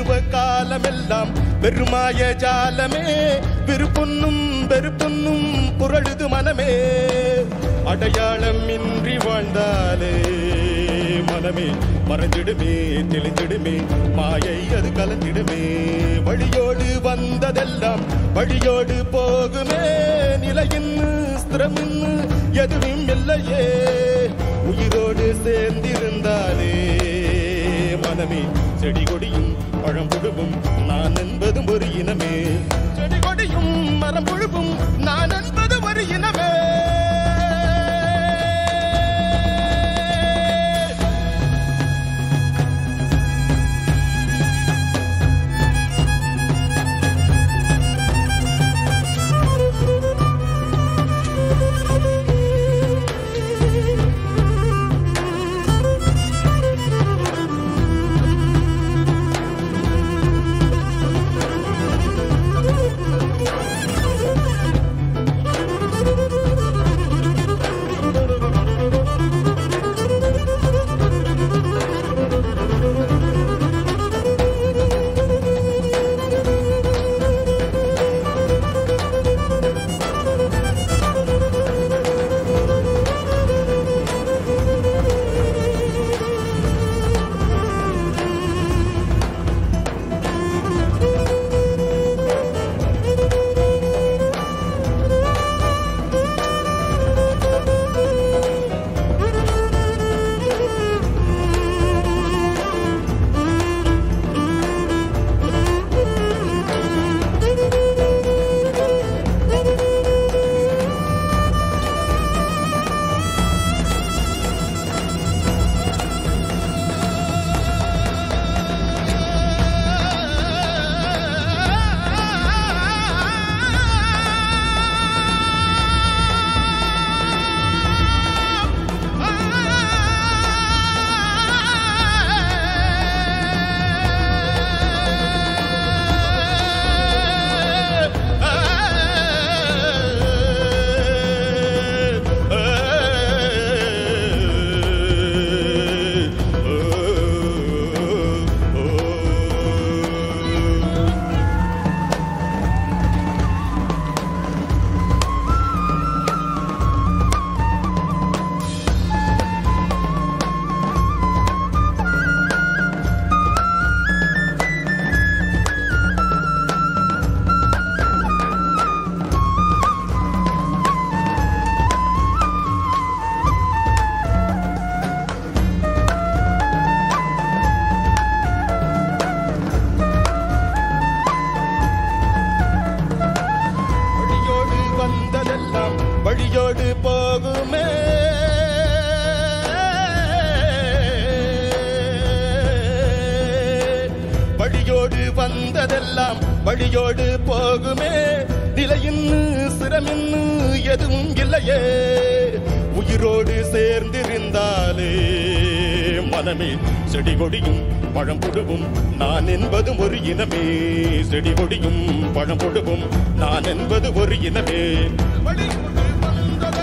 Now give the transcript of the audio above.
பருவ காலமெல்லாம் பெருமாய ஜாலமே விருப்புன்னும் வெறுப்புன்னும் புரழுது மனமே அடையாளம் இன்றி வாழ்ந்தாலே மனமே மறைஞ்சிடுமே தெளிஞ்சிடுமே மாயை அது கலந்திடுமே வழியோடு வந்ததெல்லாம் வழியோடு போகுமே நிலையின் ஸ்திரமின் எதுவும் இல்லையே உயிரோடு சேர்ந்திருந்தாலே மனமே செடி கொடியும் பழம் புழுவும் நான் என்பதும் ஒரு இனமே செடி கொடியும் மரம் புழுவும் நான் என்பது ஒரு இனமே வழியோடு போகுமே வழியோடு வந்ததெல்லாம் வழியோடு போகுமே நிலையின் சிரமின் எதுவும் இல்லையே உயிரோடு சேர்ந்திருந்தாலே மனமே செடி கொடியும் பழம் புழுவும் நான் என்பதும் ஒரு இனமே செடி கொடியும் பழம் புழுவும் நான் என்பது ஒரு இனமே வழியோடு வந்ததெல்லாம்